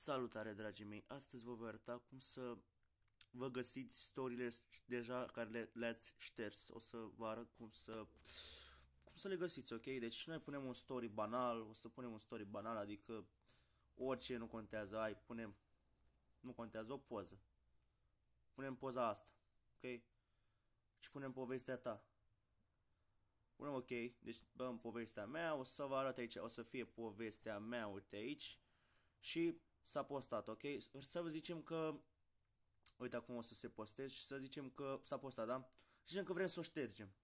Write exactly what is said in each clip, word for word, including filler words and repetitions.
Salutare, dragii mei! Astăzi vă voi arăta cum să vă găsiți storiile deja care le, le-ați șters. O să vă arăt cum să cum să le găsiți, ok? Deci noi punem un story banal, o să punem un story banal, adică orice, nu contează, ai, punem, nu contează, o poză. Punem poza asta, ok? Și punem povestea ta. Punem ok, deci dăm povestea mea, o să vă arăt aici, o să fie povestea mea, uite aici. Și s-a postat, ok? Să vă zicem că, uite acum o să se posteze și să zicem că s-a postat, da? Și zicem că vrem să o ștergem.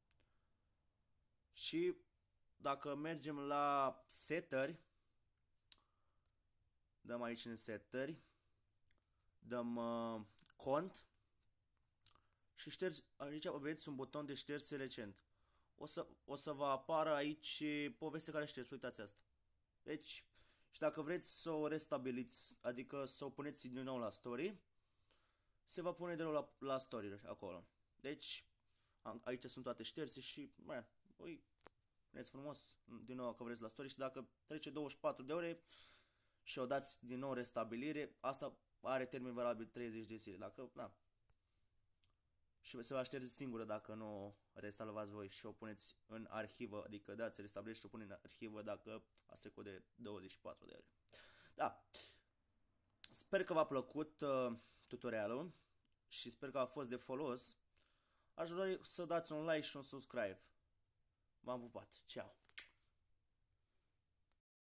Și dacă mergem la setări, dăm aici în setări, dăm uh, cont și ștergi, aici aveți un buton de șterse recent. O să, o să vă apară aici povestea care ștergi, uitați asta. Deci, și dacă vreți să o restabiliți, adică să o puneți din nou la story, se va pune din nou la, la story acolo. Deci, aici sunt toate șterse și, bă, ui, puneți frumos din nou că vreți la story și dacă trece douăzeci și patru de ore și o dați din nou restabilire, asta are termen valabil treizeci de zile. Dacă, na, și se va șterge singură dacă nu o resalvați voi și o puneți în arhivă, adică dați restabilire și o puneți în arhivă dacă ați trecut de douăzeci și patru de ore. Da. Sper că v-a plăcut uh, tutorialul și sper că a fost de folos. Aș dori să dați un like și un subscribe. V-am pupat. Ceau!